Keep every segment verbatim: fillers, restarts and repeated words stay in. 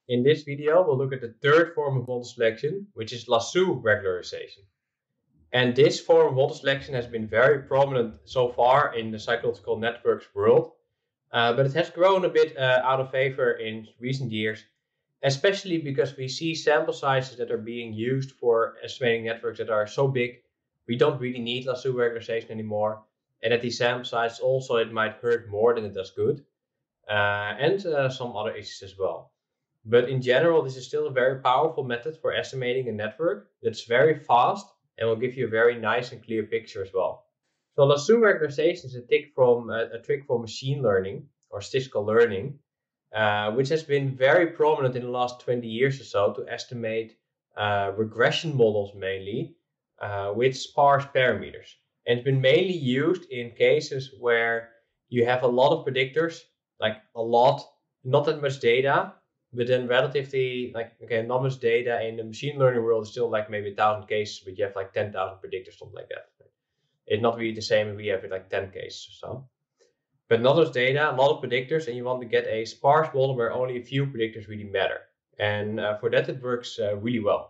In this video, we'll look at the third form of model selection, which is lasso regularization. And this form of model selection has been very prominent so far in the psychological networks world, uh, but it has grown a bit uh, out of favor in recent years, especially because we see sample sizes that are being used for estimating networks that are so big, we don't really need lasso regularization anymore, and at these sample sizes also it might hurt more than it does good, uh, and uh, some other issues as well. But in general, this is still a very powerful method for estimating a network that's very fast and will give you a very nice and clear picture as well. So lasso regularization is a trick from uh, a trick for machine learning or statistical learning, uh, which has been very prominent in the last twenty years or so to estimate uh, regression models mainly uh, with sparse parameters. And it's been mainly used in cases where you have a lot of predictors, like a lot, not that much data, but then relatively, like, okay, not much data in the machine learning world is still like maybe a thousand cases, but you have like ten thousand predictors, something like that. It's not really the same if we have like ten cases or so. But not much data, a lot of predictors, and you want to get a sparse model where only a few predictors really matter. And uh, for that, it works uh, really well.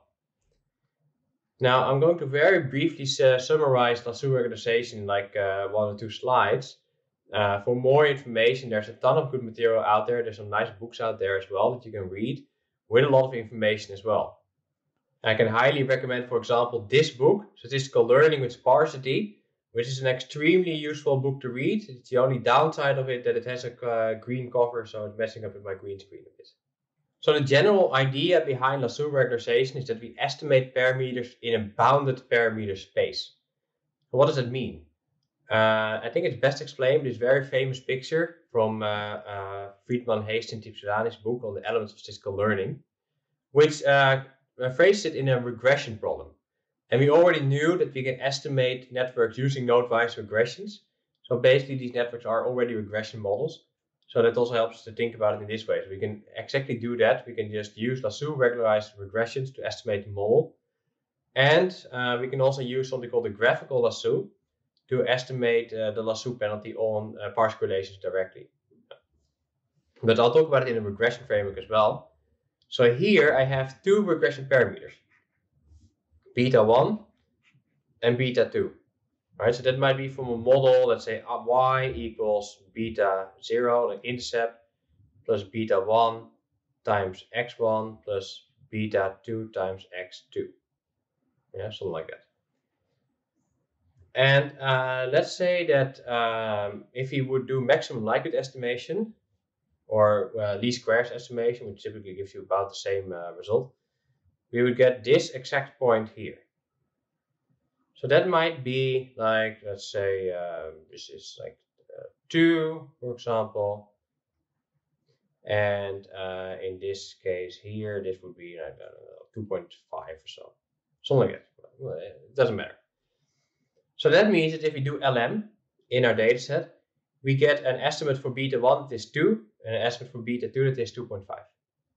Now, I'm going to very briefly uh, summarize lasso regularization in like uh, one or two slides. Uh, for more information, there's a ton of good material out there. There's some nice books out there as well that you can read with a lot of information as well. I can highly recommend, for example, this book, Statistical Learning with Sparsity, which is an extremely useful book to read. It's the only downside of it that it has a uh, green cover, so it's messing up with my green screen a bit. So the general idea behind lasso regularization is that we estimate parameters in a bounded parameter space. So what does that mean? Uh, I think it's best explained with this very famous picture from uh, uh, Friedman, Hayes, and Tipsodani's book on the elements of statistical learning, which uh, phrases it in a regression problem. And we already knew that we can estimate networks using node-wise regressions. So basically, these networks are already regression models. So that also helps us to think about it in this way. So we can exactly do that. We can just use lasso regularized regressions to estimate the model. And uh, we can also use something called the graphical lasso to estimate uh, the lasso penalty on uh, partial correlations directly. But I'll talk about it in a regression framework as well. So here I have two regression parameters, beta one and beta two. Right, so that might be from a model, let's say y equals beta zero, like intercept, plus beta one times x one plus beta two times x two. Yeah, something like that. And uh, let's say that um, if we would do maximum likelihood estimation or uh, least squares estimation, which typically gives you about the same uh, result, we would get this exact point here. So that might be like, let's say uh, this is like uh, two, for example. And uh, in this case here, this would be like, I don't know, two point five or so. Something like that. Well, it doesn't matter. So that means that if we do L M in our dataset, we get an estimate for beta one that is two and an estimate for beta two that is two point five.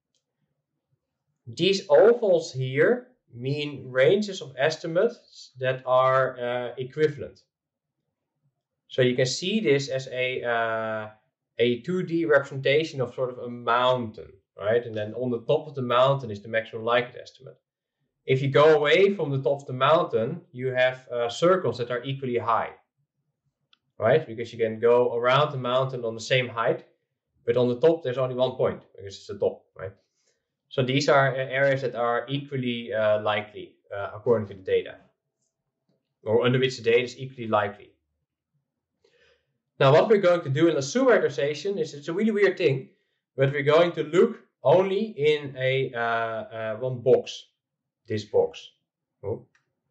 These ovals here mean ranges of estimates that are uh, equivalent. So you can see this as a, uh, a two D representation of sort of a mountain, right? And then on the top of the mountain is the maximum likelihood estimate. If you go away from the top of the mountain, you have uh, circles that are equally high, right? Because you can go around the mountain on the same height, but on the top there's only one point because it's the top, right? So these are areas that are equally uh, likely uh, according to the data, or under which the data is equally likely. Now what we're going to do in lasso regularization is, it's a really weird thing, but we're going to look only in a uh, uh, one box. This box. Oh,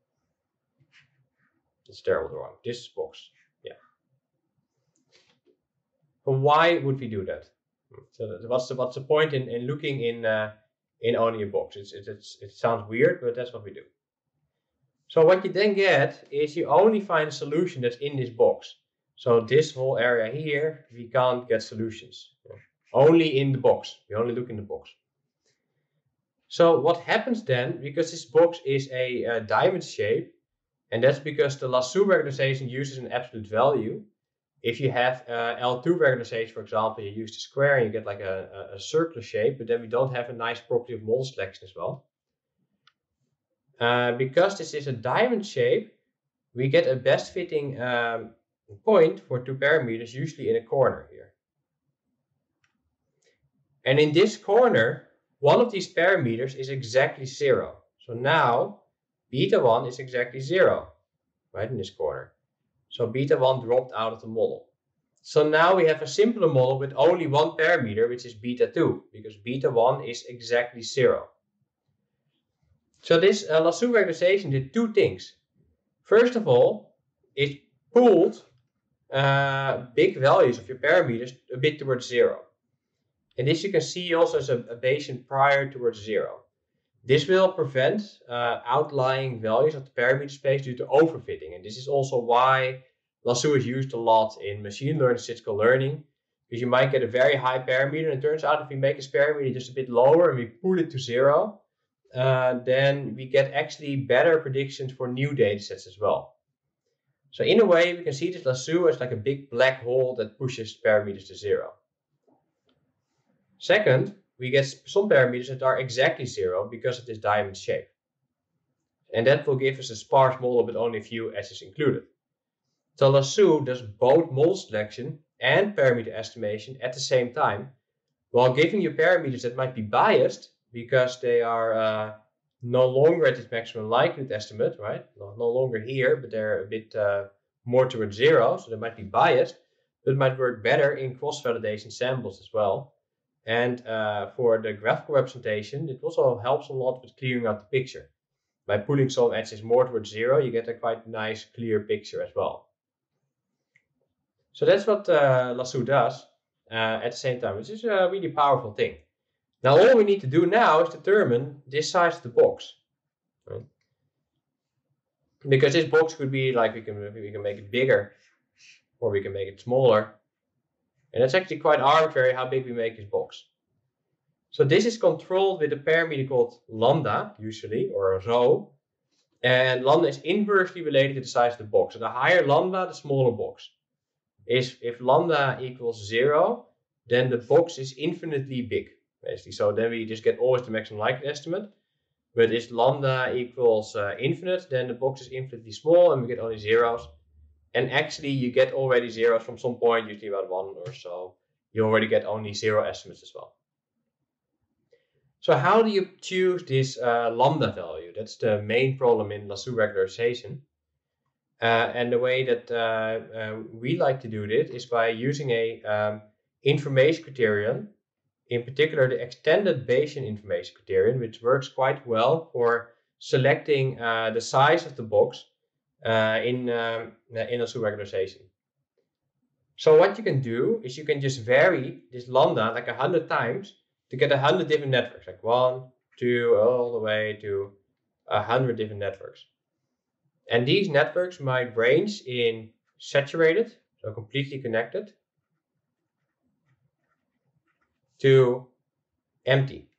it's terrible drawing. This box. Yeah. But why would we do that? So what's the what's the point in, in looking in uh, in only a box? It's, it's it sounds weird, but that's what we do. So what you then get is you only find a solution that's in this box. So this whole area here, we can't get solutions. Only in the box. We only look in the box. So what happens then, because this box is a, a diamond shape, and that's because the lasso regularization uses an absolute value, If you have uh, L two regularization, for example, you use the square and you get like a, a, a circular shape, but then we don't have a nice property of model selection as well. Uh, because this is a diamond shape, we get a best fitting um, point for two parameters, usually in a corner here. And in this corner, one of these parameters is exactly zero. So now beta one is exactly zero, right, in this corner. So beta one dropped out of the model. So now we have a simpler model with only one parameter, which is beta two, because beta one is exactly zero. So this uh, lasso regularization did two things. First of all, it pulled uh, big values of your parameters a bit towards zero. And this you can see also as a, a Bayesian prior towards zero. This will prevent uh, outlying values of the parameter space due to overfitting. And this is also why lasso is used a lot in machine learning, statistical learning, because you might get a very high parameter, and it turns out if we make this parameter just a bit lower and we pull it to zero, uh, then we get actually better predictions for new data sets as well. So in a way, we can see this lasso as like a big black hole that pushes parameters to zero. Second, we get some parameters that are exactly zero because of this diamond shape. And that will give us a sparse model with only a few edges included. So lasso does both model selection and parameter estimation at the same time, while giving you parameters that might be biased because they are uh, no longer at its maximum likelihood estimate, right? No, no longer here, but they're a bit uh, more towards zero, so they might be biased, but it might work better in cross-validation samples as well. And uh, for the graphical representation, it also helps a lot with clearing out the picture. By pulling some edges more towards zero, you get a quite nice, clear picture as well. So that's what uh, lasso does uh, at the same time, which is a really powerful thing. Now all we need to do now is determine this size of the box. Right? Because this box could be like, we can, we can make it bigger or we can make it smaller. And it's actually quite arbitrary how big we make this box. So this is controlled with a parameter called lambda, usually, or a rho. And lambda is inversely related to the size of the box. So the higher lambda, the smaller box. Is if lambda equals zero, then the box is infinitely big, basically. So then we just get always the maximum likelihood estimate. But if lambda equals uh, infinite, then the box is infinitely small and we get only zeros. And actually you get already zeros from some point, usually about one or so. You already get only zero estimates as well. So how do you choose this uh, lambda value? That's the main problem in lasso regularization. Uh, and the way that uh, uh, we like to do this is by using a um, information criterion, in particular the extended Bayesian information criterion, which works quite well for selecting uh, the size of the box uh, in, um, in lasso regularization. So what you can do is you can just vary this lambda like a hundred times to get a hundred different networks, like one, two, all the way to a hundred different networks. And these networks might range in saturated, so completely connected, to empty.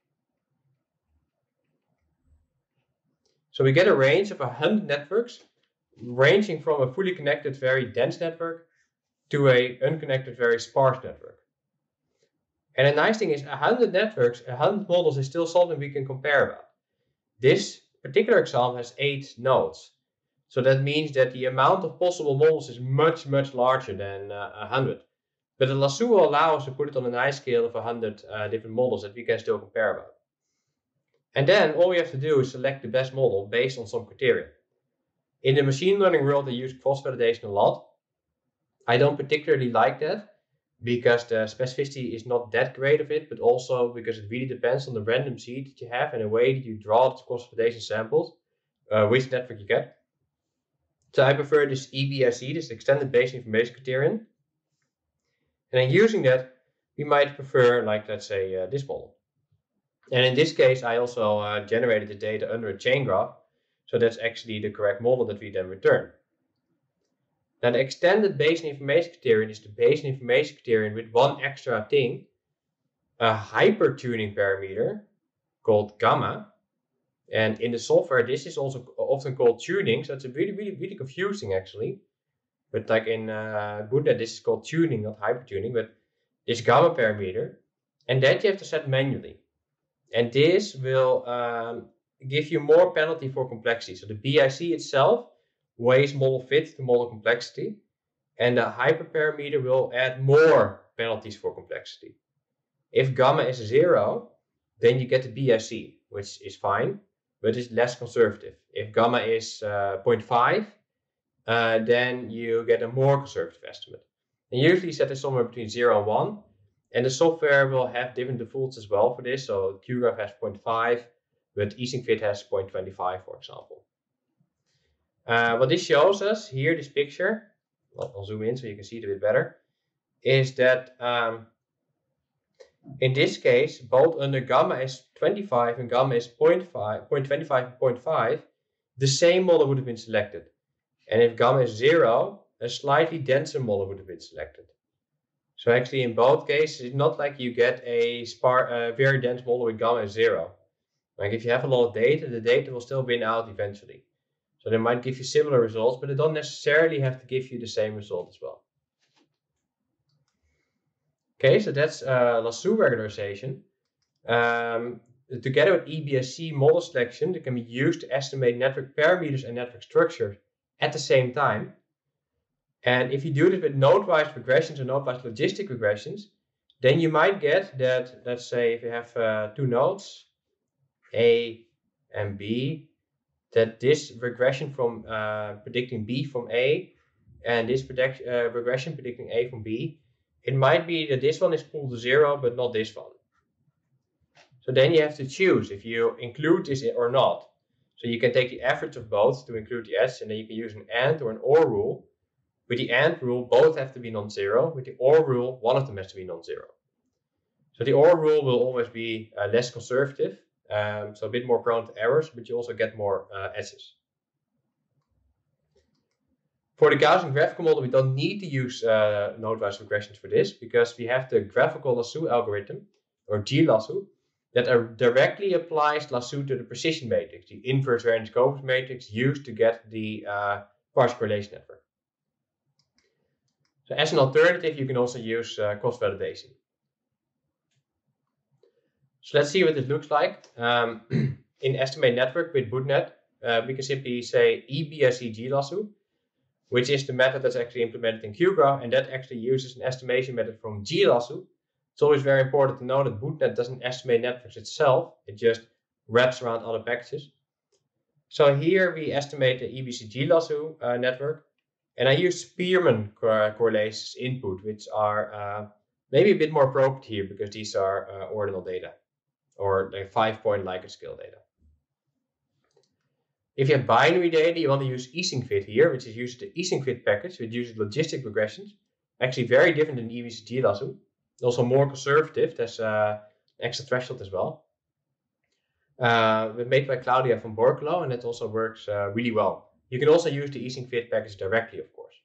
So we get a range of one hundred networks, ranging from a fully connected, very dense network to a unconnected, very sparse network. And the nice thing is one hundred networks, one hundred models is still something we can compare about. This particular example has eight nodes. So that means that the amount of possible models is much, much larger than uh, one hundred. But the lasso will allow us to put it on a nice scale of one hundred uh, different models that we can still compare about. And then all we have to do is select the best model based on some criteria. In the machine learning world, they use cross-validation a lot. I don't particularly like that because the specificity is not that great of it, but also because it really depends on the random seed that you have and the way that you draw the cross-validation samples, uh, which network you get. So I prefer this E B S E, this extended Bayesian information criterion. And then using that, we might prefer, like, let's say, uh, this model. And in this case, I also uh, generated the data under a chain graph. So that's actually the correct model that we then return. Now, the extended Bayesian information criterion is the Bayesian information criterion with one extra thing, a hypertuning parameter called gamma. And in the software, this is also often called tuning. So it's a really, really, really confusing, actually. But like in uh, BootNet, this is called tuning, not hypertuning, but this gamma parameter, and that you have to set manually. And this will um, give you more penalty for complexity. So the B I C itself weighs model fit to model complexity, and the hyperparameter will add more penalties for complexity. If gamma is zero, then you get the B I C, which is fine, but it's less conservative. If gamma is uh, zero point five, uh, then you get a more conservative estimate. And usually set is somewhere between zero and one. And the software will have different defaults as well for this. So QGraph has zero point five, but EasingFit has zero point two five, for example. Uh, what this shows us here, this picture, well, I'll zoom in so you can see it a bit better, is that um, in this case, both under gamma is twenty-five and gamma is zero point five, zero point two five and zero point five, the same model would have been selected. And if gamma is zero, a slightly denser model would have been selected. So actually in both cases, it's not like you get a spar uh, very dense model with gamma is zero. Like if you have a lot of data, the data will still win out eventually. So they might give you similar results, but they don't necessarily have to give you the same result as well. Okay, so that's uh, lasso regularization. Um, together with E B S C model selection, that can be used to estimate network parameters and network structure at the same time. And if you do this with node-wise regressions or node-wise logistic regressions, then you might get that, let's say if you have uh, two nodes, A and B, that this regression from uh, predicting B from A and this predict, uh, regression predicting A from B, it might be that this one is pooled to zero, but not this one. So then you have to choose if you include this or not. So you can take the average of both to include the edge, and then you can use an AND or an OR rule. With the AND rule, both have to be non-zero. With the OR rule, one of them has to be non-zero. So the OR rule will always be uh, less conservative, um, so a bit more prone to errors, but you also get more uh, edges. For the Gaussian graphical model, we don't need to use uh, node-wise regressions for this, because we have the graphical lasso algorithm, or G-lasso, that uh, directly applies lasso to the precision matrix, the inverse variance covariance matrix used to get the uh, partial correlation network. So as an alternative, you can also use uh, cross-validation. So let's see what this looks like. Um, in estimate network with BootNet, uh, we can simply say E B S C G-lasso, which is the method that's actually implemented in QGraph, and that actually uses an estimation method from G-lasso. It's always very important to know that BootNet doesn't estimate networks itself, it just wraps around other packages. So here we estimate the E B S C G-lasso uh, network, and I use Spearman co correlations input, which are uh, maybe a bit more appropriate here because these are uh, ordinal data, or like five-point Likert scale data. If you have binary data, you want to use EasingFit here, which is using the EasingFit package, which uses logistic regressions. Actually very different than E B S C G-lasso. Also more conservative, there's uh, an extra threshold as well. Uh, made by Claudia von Borculo, and it also works uh, really well. You can also use the EasingFit package directly, of course.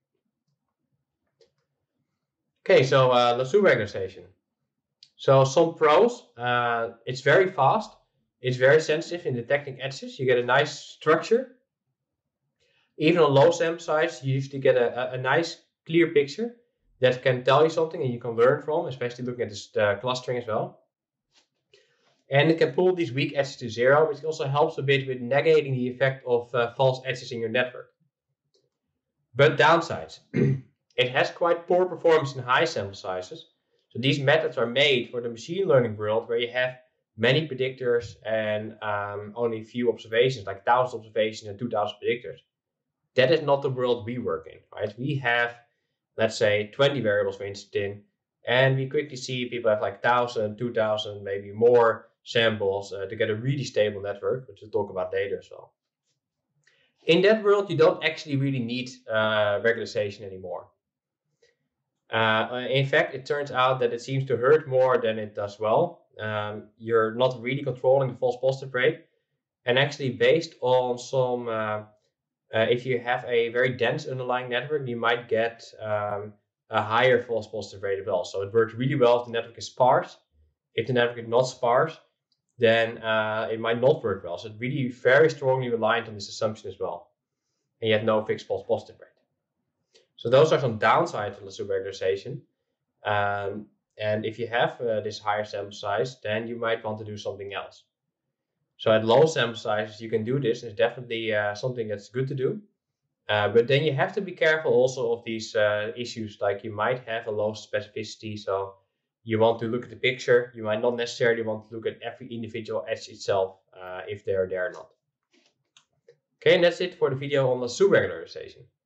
Okay, so uh, lasso regularization. So some pros, uh, it's very fast. It's very sensitive in detecting edges. You get a nice structure. Even on low sample size, you usually get a, a, a nice clear picture that can tell you something and you can learn from, especially looking at this uh, clustering as well. And it can pull these weak edges to zero, which also helps a bit with negating the effect of uh, false edges in your network. But downsides. It has quite poor performance in high sample sizes. So these methods are made for the machine learning world where you have many predictors and um, only a few observations, like one thousand observations and two thousand predictors. That is not the world we work in, right? We have, let's say, twenty variables, for instance, and we quickly see people have like one thousand, two thousand, maybe more samples uh, to get a really stable network, which we'll talk about later as well. In that world, you don't actually really need uh, regularization anymore. Uh, in fact, it turns out that it seems to hurt more than it does well. Um, you're not really controlling the false positive rate. And actually, based on some, uh, uh, if you have a very dense underlying network, you might get um, a higher false positive rate as well. So it works really well if the network is sparse. If the network is not sparse, then uh, it might not work well. So it's really very strongly reliant on this assumption as well. And you have no fixed false positive rate. So those are some downsides of lasso regularization. Um, and if you have uh, this higher sample size, then you might want to do something else. So at low sample sizes, you can do this. It's definitely uh, something that's good to do. Uh, but then you have to be careful also of these uh, issues, like you might have a low specificity. So you want to look at the picture. You might not necessarily want to look at every individual edge itself uh, if they're there or not. Okay, and that's it for the video on lasso regularization.